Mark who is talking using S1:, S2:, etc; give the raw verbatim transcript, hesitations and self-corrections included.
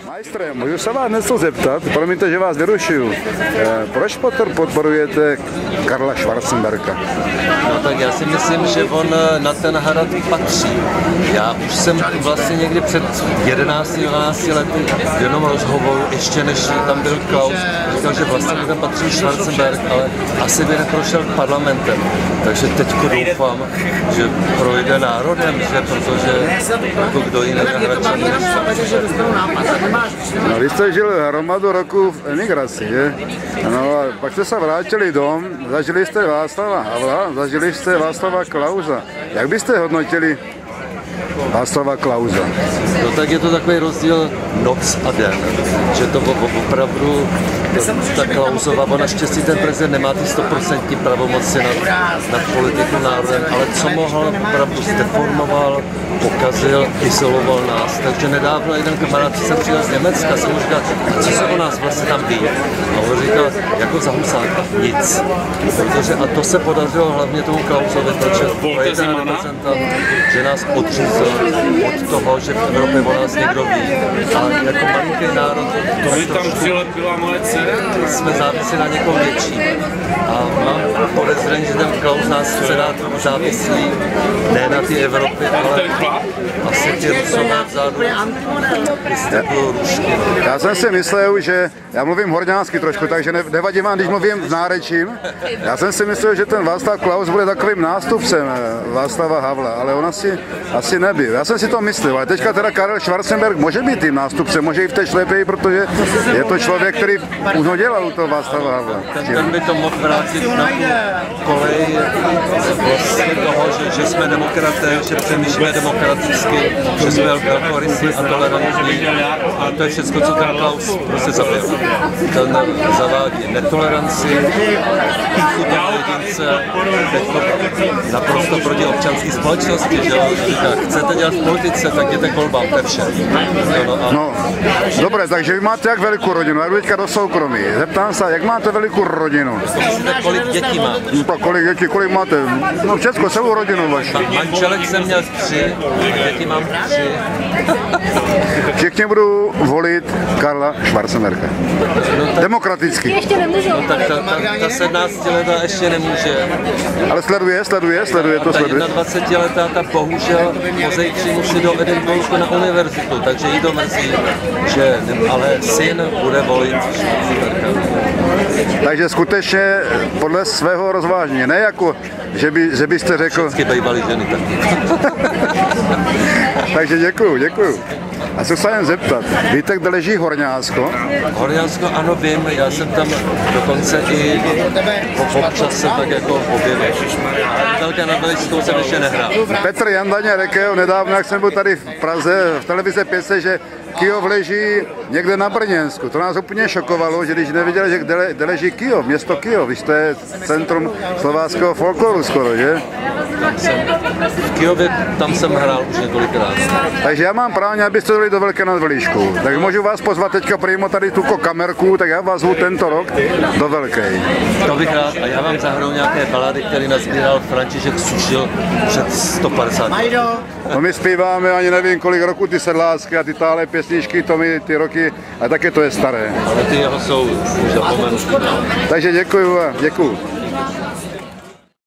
S1: Majstre, můžu se vás něco zeptat, promiňte, že vás vyrušuju. E, proč podporujete Karla Schwarzenberga?
S2: No tak já si myslím, že on na ten hrad patří. Já už jsem vlastně někdy před jedenácti dvanácti lety v jednom rozhovoru, ještě než tam byl Klaus, říkal, že vlastně tam patří Schwarzenberg, ale asi by neprošel parlamentem. Takže teďko doufám, že projde národem, že protože jako kdo jiný na Hradčany.
S1: No, vy jste žil hromadu roku v emigraci, že? No a pak jste se vrátili dom, zažili jste Václava Havla, zažili jste Václava Klausa. Jak byste hodnotili Václava Klausa?
S2: No tak je to takový rozdíl noc a den, že to opravdu ta Klausova, bo naštěstí ten prezident nemá ty stoprocentní pravomoci nad, nad politikou národem, ale co mohl, opravdu zdeformoval, pokazil, izoloval nás. Takže nedávno jeden kamarád, co jsem přijel z Německa, jsem mu říkal, co se o nás vlastně tam ví. A on říkal, jako za Husáka, nic. Protože, a to se podařilo hlavně tomu Klausovi, protože jeden reprezentant, že nás odřízl od toho, že v Evropě o nás někdo ví. A jako malinký národ, to
S3: mi tam přilepila moje dcera.
S2: Jsme závisí na někom větším. A mám podezření, že ten Klaus nás chce dát závislí ne na ty Evropy, ale asi ty Rusové vzadu.
S1: Já jsem si myslel, že já mluvím horňánsky trošku, takže nevadí vám, když mluvím v nárečím. Já jsem si myslel, že ten Václav Klaus bude takovým nástupcem Václava Havla, ale on asi, asi nebyl. Já jsem si to myslel, ale teďka teda Karel Schwarzenberg může být tím nástupcem, může i v té šlepěji, protože je to člověk, který už ho dělal u toho Václava Havla.
S2: Ten, ten by to mohl vrátit na kolej vlastně toho, že, že jsme demokraté, že přemýšlíme demokraticky, že jsme velkorysí a tolerantní. A to je všechno, co ten Klaus prostě zabil. Ten zavádí netoleranci, chudá jedince, teď to naprosto proti občanské společnosti, že říká, chcete dělat v politice, tak jděte k volbám, to je vše. No, no, a...
S1: no, dobré, takže vy máte jak velikou rodinu, já jdu teďka do soukromí. Zeptám se, jak máte velikou rodinu?
S2: Myslíte, kolik dětí mám?
S1: No, kolik dětí, kolik máte? No všechno, celou rodinu vaši.
S2: Manželek jsem měl tři, děti mám tři.
S1: Všichni budou volit Karla Schwarzenberga.
S2: No, tak,
S1: demokraticky.
S4: Ještě nemůžou.
S2: no, tak ta, ta, ta sedmnáctiletá ještě nemůže.
S1: Ale sleduje, sleduje, sleduje to,
S2: Ta
S1: sleduje.
S2: jednadvacetiletá ta bohužel po zítří musí do Edinburghu na univerzitu, takže jí to mrzí, že ale syn bude volit Schwarzenberga.
S1: Takže skutečně podle svého rozvážení, ne jako, že, by, že byste řekl...
S2: Vždycky bývaly ženy taky.
S1: Takže děkuju, děkuju. A co se jen zeptat, víte, kde leží Horňánsko?
S2: Horňánsko, ano, vím, já jsem tam dokonce i po občas se tak jako objevil. Velká nad Veličskou jsem ještě nehrál.
S1: Petr Jandaně řekl nedávno, jak jsem byl tady v Praze, v televize pět set, že Kyjov leží někde na Brněnsku. To nás úplně šokovalo, že když neviděli, že kde, kde leží Kyjov, město Kyjov, když to je centrum slováckého folkloru skoro, že?
S2: Tam jsem, v Kyjově, tam jsem hrál už několikrát.
S1: Takže já mám právě, abyste dali do Velké nad Veličkou. Tak můžu vás pozvat teďka primo tady tuto kamerku, tak já vás zvu tento rok do Velké.
S2: To bych rád a já vám zahraju nějaké balady, které nazbíral František Sušil před sto padesáti lety.
S1: No my zpíváme, ani nevím kolik roku ty sedlácky a ty tále pěsničky, to mi ty roky, a také to je staré.
S2: Ale ty jeho jsou už zapomenutý.
S1: Takže děkuju a děkuju.